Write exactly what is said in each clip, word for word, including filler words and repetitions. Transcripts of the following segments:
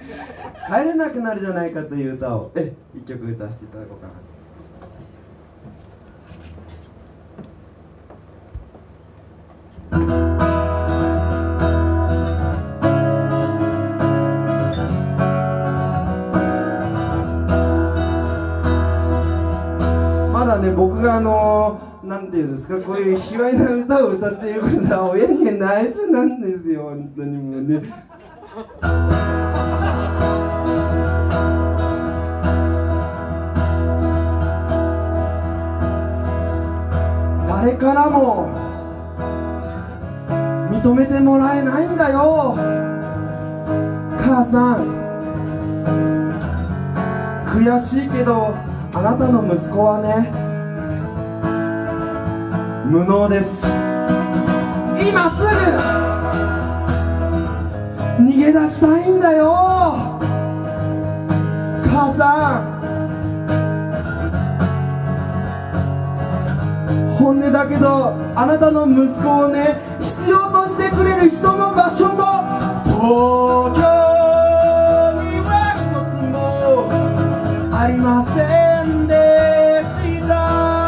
帰れなくなるじゃないかという歌をえ一曲歌わせていただこうかな。まだね、僕があのー、なんていうんですか、こういう卑猥な歌を歌っていることは親に内緒なんですよ、本当にもうね。誰からも認めてもらえないんだよ母さん。悔しいけどあなたの息子はね無能です。今すぐ逃げ出したいんだよ母さん。本音だけどあなたの息子をね必要としてくれる人も場所も東京には一つもありませんでした。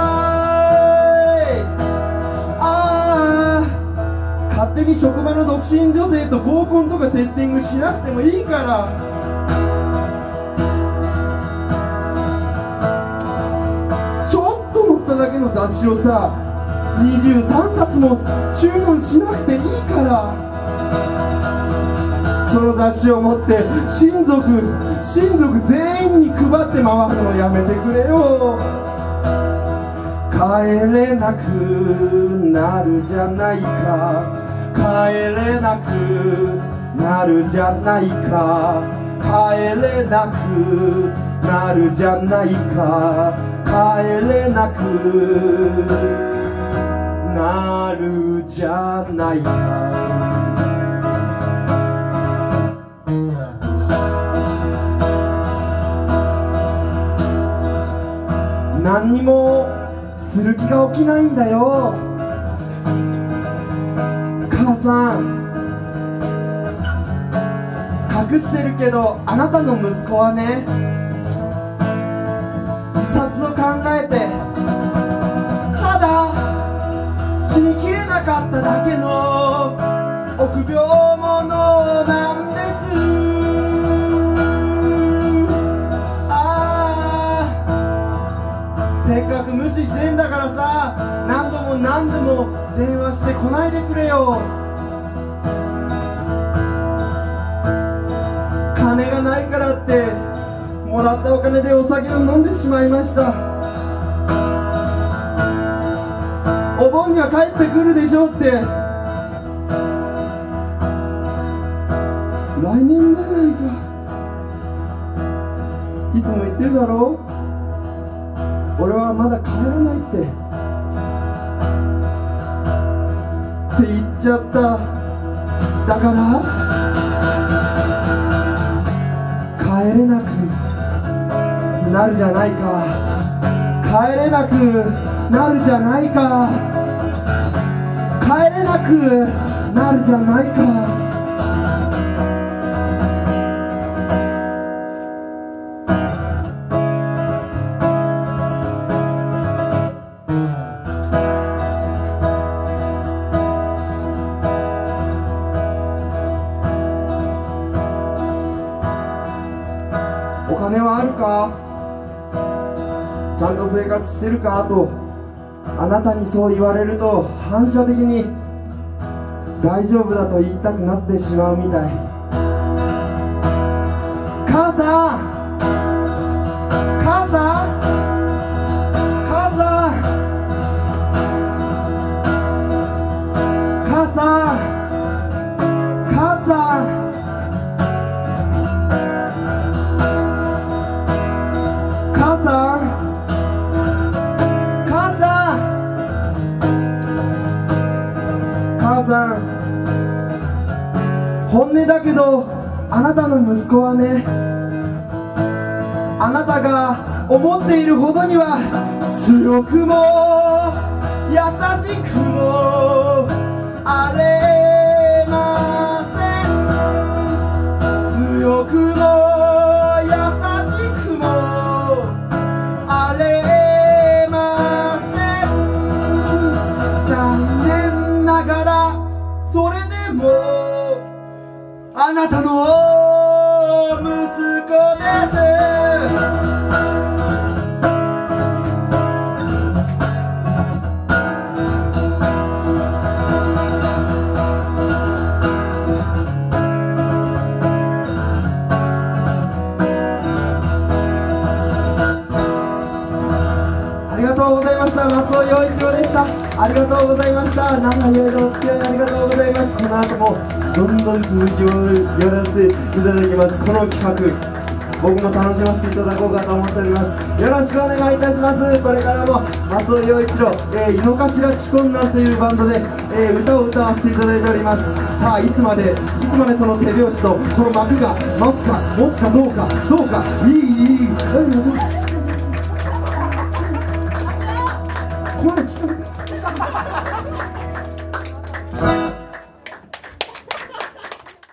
ああ、勝手に職場の独身女性と合コンとかセッティングしなくてもいいから。だけの雑誌をさにじゅうさんさつも注文しなくていいから、その雑誌を持って親族親族全員に配って回るのやめてくれよ。帰れなくなるじゃないか、帰れなくなるじゃないか、帰れなくなるじゃないか、帰れなくなるじゃないか。何にもする気が起きないんだよ母さん。隠してるけどあなたの息子はね自殺を考えてただ死にきれなかっただけの臆病者なんです。ああ、せっかく無視してんだからさ何度も何度も電話してこないでくれよ。金がないからってもらったお金でお酒を飲んでしまいました。お盆には帰ってくるでしょうって。来年じゃないか。いつも言ってるだろう、俺はまだ帰らないってって言っちゃった。だから帰れなくなるじゃないか、帰れなくなるじゃないか、帰れなくなるじゃないか。お金はあるか、ちゃんと生活してるかとあなたにそう言われると反射的に大丈夫だと言いたくなってしまうみたい。母さん母さん母さん母さん母さん母さん母さん、本音だけどあなたの息子はねあなたが思っているほどには強くも優しくもあれません。強くも松尾陽一郎でした。ありがとうございました。長い間お付き合いありがとうございます。この後もどんどん続きをやらせていただきます。この企画僕も楽しませていただこうかと思っております。よろしくお願いいたします。これからも松尾陽一郎、えー、井の頭チコンナというバンドで、えー、歌を歌わせていただいております。さあいつまでいつまでその手拍子とこの幕が持つか持つかどうかどうかいいいいいいこれ